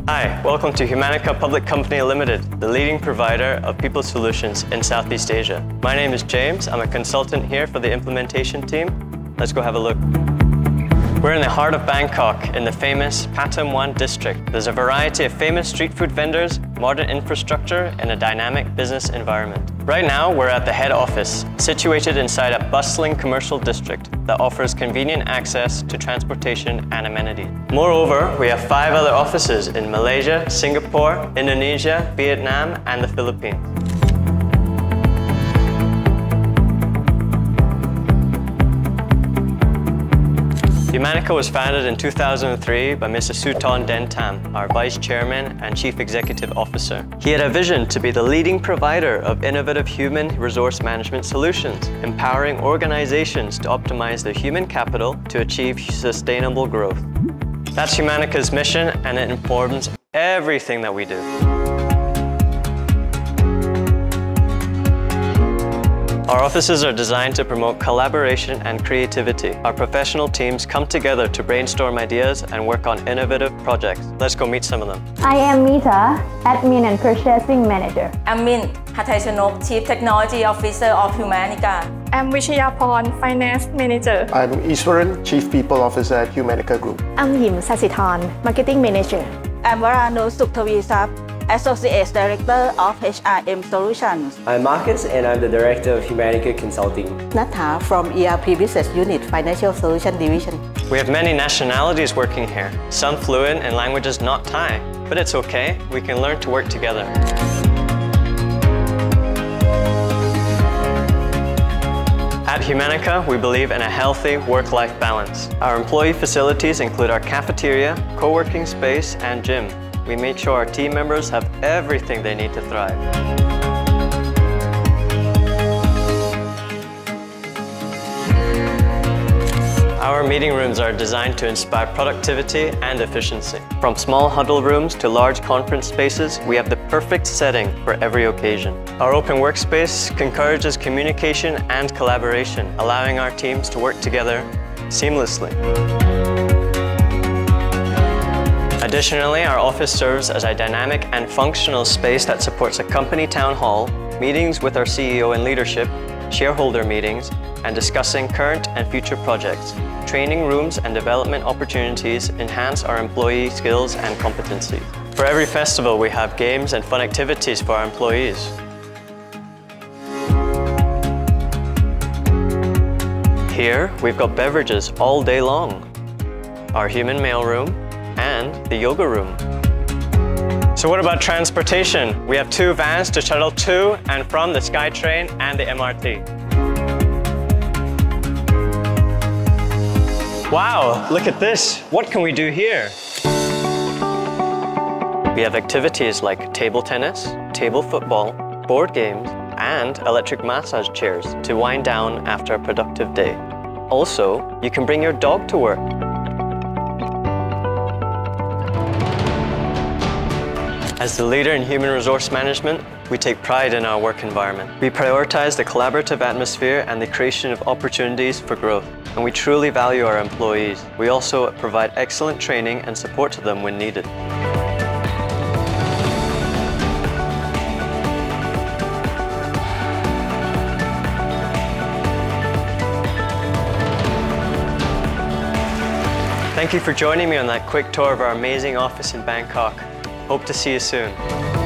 Hi, welcome to Humanica Public Company Limited, the leading provider of people solutions in Southeast Asia. My name is James. I'm a consultant here for the implementation team. Let's go have a look. We're in the heart of Bangkok in the famous Pathum 1 district. There's a variety of famous street food vendors, modern infrastructure, and a dynamic business environment. Right now, we're at the head office, situated inside a bustling commercial district that offers convenient access to transportation and amenities. Moreover, we have 5 other offices in Malaysia, Singapore, Indonesia, Vietnam, and the Philippines. Humanica was founded in 2003 by Mr. Suton Dentam, our Vice Chairman and Chief Executive Officer. He had a vision to be the leading provider of innovative human resource management solutions, empowering organizations to optimize their human capital to achieve sustainable growth. That's Humanica's mission, and it informs everything that we do. Our offices are designed to promote collaboration and creativity. Our professional teams come together to brainstorm ideas and work on innovative projects. Let's go meet some of them. I am Mita, Admin and Purchasing Manager. I'm Min Hataishanok, Chief Technology Officer of Humanica. I'm Vichayaporn, Finance Manager. I'm Iswaran, Chief People Officer at Humanica Group. I'm Him Sasithon, Marketing Manager. I'm Varano Sukthavisap, Associate Director of hrsolutions. I'm Marcus and I'm the Director of Humanica Consulting. Natha from ERP Business Unit, Financial Solution Division. We have many nationalities working here, some fluent in languages not Thai, but it's okay, we can learn to work together. At Humanica, we believe in a healthy work-life balance. Our employee facilities include our cafeteria, co-working space, and gym. We make sure our team members have everything they need to thrive. Our meeting rooms are designed to inspire productivity and efficiency. From small huddle rooms to large conference spaces, we have the perfect setting for every occasion. Our open workspace encourages communication and collaboration, allowing our teams to work together seamlessly. Additionally, our office serves as a dynamic and functional space that supports a company town hall, meetings with our CEO and leadership, shareholder meetings, and discussing current and future projects. Training rooms and development opportunities enhance our employee skills and competencies. For every festival, we have games and fun activities for our employees. Here, we've got beverages all day long, our human mailroom, and the yoga room. So what about transportation? We have 2 vans to shuttle to and from the SkyTrain and the MRT. Wow, look at this. What can we do here? We have activities like table tennis, table football, board games, and electric massage chairs to wind down after a productive day. Also, you can bring your dog to work. As the leader in human resource management, we take pride in our work environment. We prioritize the collaborative atmosphere and the creation of opportunities for growth, and we truly value our employees. We also provide excellent training and support to them when needed. Thank you for joining me on that quick tour of our amazing office in Bangkok. Hope to see you soon.